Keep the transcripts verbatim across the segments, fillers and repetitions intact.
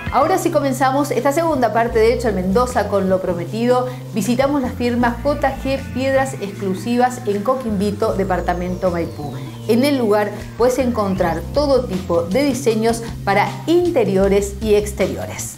Ahora sí comenzamos esta segunda parte, de hecho, en Mendoza con lo prometido. Visitamos la firma J G Piedras Exclusivas en Coquimbito, departamento Maipú. En el lugar puedes encontrar todo tipo de diseños para interiores y exteriores.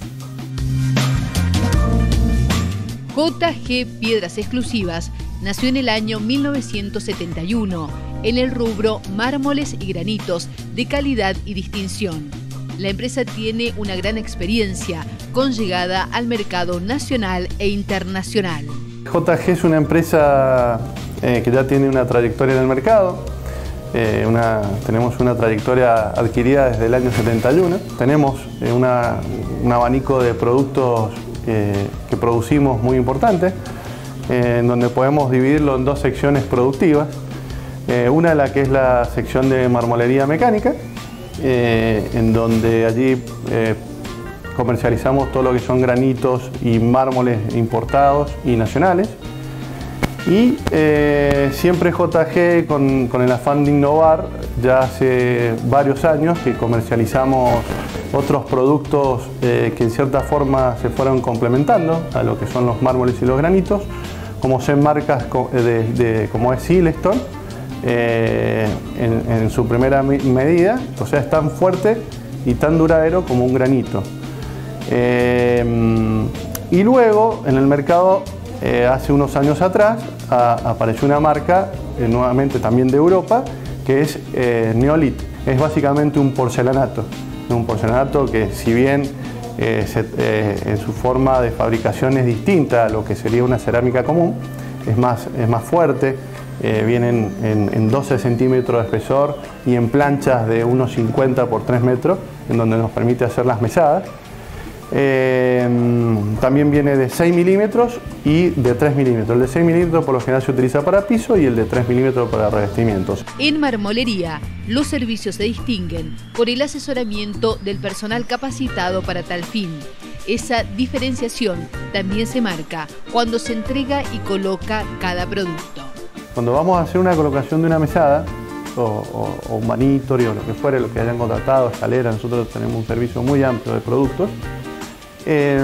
J G Piedras Exclusivas nació en el año mil novecientos setenta y uno en el rubro mármoles y granitos de calidad y distinción. La empresa tiene una gran experiencia con llegada al mercado nacional e internacional. J G es una empresa eh, que ya tiene una trayectoria en el mercado. Eh, una, tenemos una trayectoria adquirida desde el año setenta y uno. Tenemos eh, una, un abanico de productos eh, que producimos muy importante, eh, en donde podemos dividirlo en dos secciones productivas. Eh, una la que es la sección de marmolería mecánica, Eh, en donde allí eh, comercializamos todo lo que son granitos y mármoles importados y nacionales. Y eh, siempre J G, con, con el afán de innovar, ya hace varios años que comercializamos otros productos eh, que en cierta forma se fueron complementando a lo que son los mármoles y los granitos, como son marcas de, de, como es Silestone, Eh, en, en su primera medida, o sea, es tan fuerte y tan duradero como un granito. Eh, y luego en el mercado, eh, hace unos años atrás, a, apareció una marca, eh, nuevamente también de Europa, que es eh, Neolith. Es básicamente un porcelanato, un porcelanato que, si bien eh, se, eh, en su forma de fabricación es distinta a lo que sería una cerámica común, es más, es más fuerte. Eh, vienen en, en doce centímetros de espesor y en planchas de uno cincuenta por tres metros, en donde nos permite hacer las mesadas. Eh, también viene de seis milímetros y de tres milímetros. El de seis milímetros por lo general se utiliza para piso y el de tres milímetros para revestimientos. En marmolería, los servicios se distinguen por el asesoramiento del personal capacitado para tal fin. Esa diferenciación también se marca cuando se entrega y coloca cada producto. Cuando vamos a hacer una colocación de una mesada, o, o, o un manitorio, o lo que fuere, lo que hayan contratado, escalera, nosotros tenemos un servicio muy amplio de productos. Eh,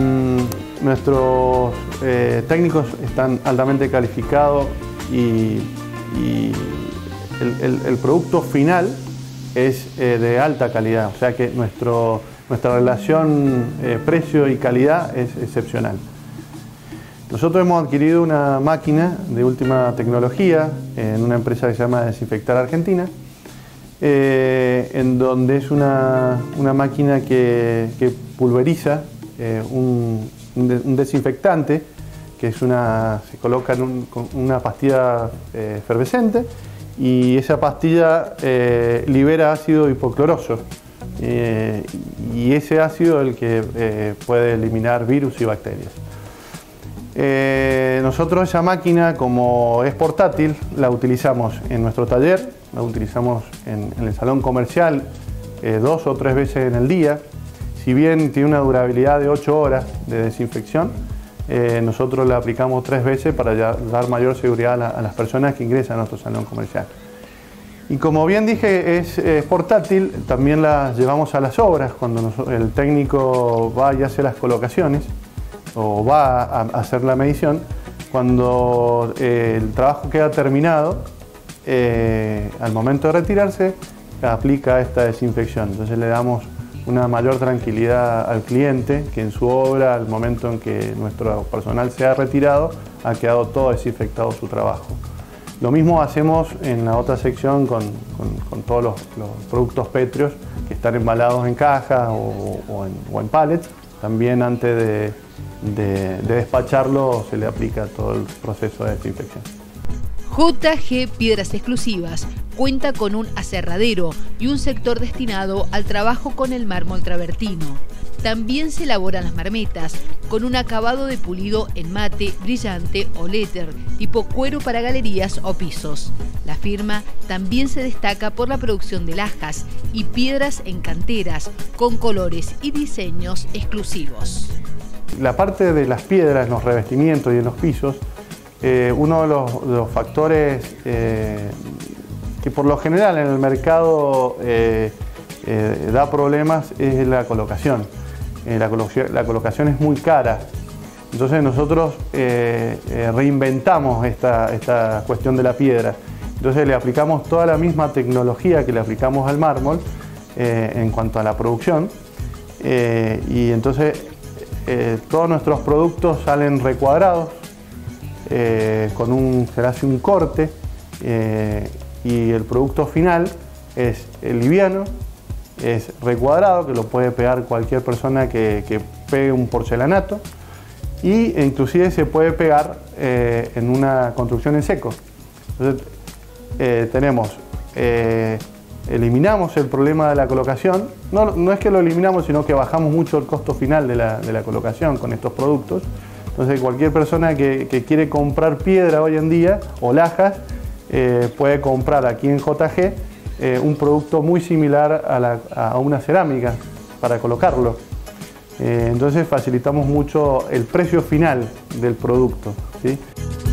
nuestros eh, técnicos están altamente calificados y, y el, el, el producto final es eh, de alta calidad, o sea que nuestro, nuestra relación eh, precio y calidad es excepcional. Nosotros hemos adquirido una máquina de última tecnología en una empresa que se llama Desinfectar Argentina, eh, en donde es una, una máquina que, que pulveriza eh, un, un desinfectante, que es una, se coloca en un, con una pastilla eh, efervescente, y esa pastilla eh, libera ácido hipocloroso, eh, y ese ácido es el que eh, puede eliminar virus y bacterias. Eh, nosotros esa máquina, como es portátil, la utilizamos en nuestro taller, la utilizamos en, en el salón comercial eh, dos o tres veces en el día. Si bien tiene una durabilidad de ocho horas de desinfección, eh, nosotros la aplicamos tres veces para ya dar mayor seguridad a, la, a las personas que ingresan a nuestro salón comercial. Y como bien dije, es, es portátil, también la llevamos a las obras cuando nos, el técnico va y hace las colocaciones o va a hacer la medición. Cuando eh, el trabajo queda terminado, eh, al momento de retirarse, aplica esta desinfección. Entonces le damos una mayor tranquilidad al cliente, que en su obra, al momento en que nuestro personal se ha retirado, ha quedado todo desinfectado su trabajo. Lo mismo hacemos en la otra sección con, con, con todos los, los productos pétreos que están embalados en cajas o, o, en, o en pallets. También antes de De, de despacharlo se le aplica todo el proceso de desinfección. J G Piedras Exclusivas cuenta con un aserradero y un sector destinado al trabajo con el mármol travertino. También se elaboran las marmetas con un acabado de pulido en mate, brillante o léter, tipo cuero para galerías o pisos. La firma también se destaca por la producción de lajas y piedras en canteras con colores y diseños exclusivos. La parte de las piedras, los revestimientos y en los pisos, eh, uno de los, de los factores eh, que por lo general en el mercado eh, eh, da problemas es la colocación. eh, la, colo la colocación es muy cara. Entonces nosotros eh, eh, reinventamos esta, esta cuestión de la piedra. Entonces le aplicamos toda la misma tecnología que le aplicamos al mármol eh, en cuanto a la producción. Eh, y entonces eh, todos nuestros productos salen recuadrados, eh, con un, se le hace un corte eh, y el producto final es liviano, es recuadrado, que lo puede pegar cualquier persona que, que pegue un porcelanato, y inclusive se puede pegar eh, en una construcción en seco. Entonces, eh, tenemos, eh, eliminamos el problema de la colocación. No, no es que lo eliminamos, sino que bajamos mucho el costo final de la, de la colocación con estos productos. Entonces cualquier persona que, que quiere comprar piedra hoy en día o lajas, eh, puede comprar aquí en J G eh, un producto muy similar a, la, a una cerámica para colocarlo. Eh, entonces facilitamos mucho el precio final del producto, ¿sí?